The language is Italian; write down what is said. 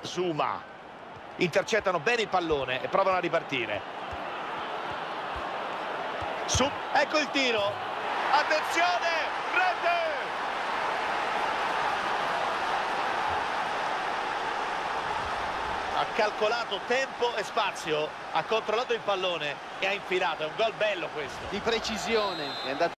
Zuma. Intercettano bene il pallone e provano a ripartire. Ecco il tiro. Attenzione! Rete! Ha calcolato tempo e spazio, ha controllato il pallone e ha infilato. È un gol bello questo. Di precisione. È andato